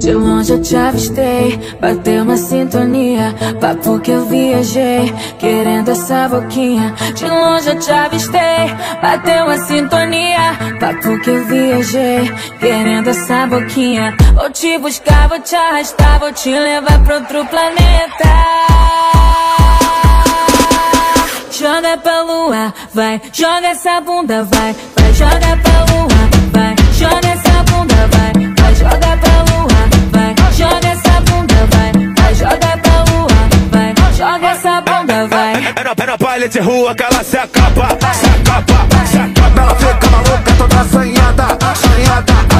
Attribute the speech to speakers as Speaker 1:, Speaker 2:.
Speaker 1: De longe eu te avistei, bateu uma sintonia. Papo que eu viajei, querendo essa boquinha. De longe eu te avistei, bateu uma sintonia. Papo que eu viajei, querendo essa boquinha. Vou te buscar, vou te arrastar, vou te levar pra outro planeta. Joga pra lua, vai, joga essa bunda, vai, vai, joga pra lua, vai, joga essa bunda, vai, vai, joga pra lua, vai, joga essa bunda, vai, vai, joga pra lua, vai, joga essa bunda, vai.
Speaker 2: É no baile de rua que ela se acaba, se acaba, se acaba.
Speaker 3: Ela fica maluca, toda assanhada, assanhada.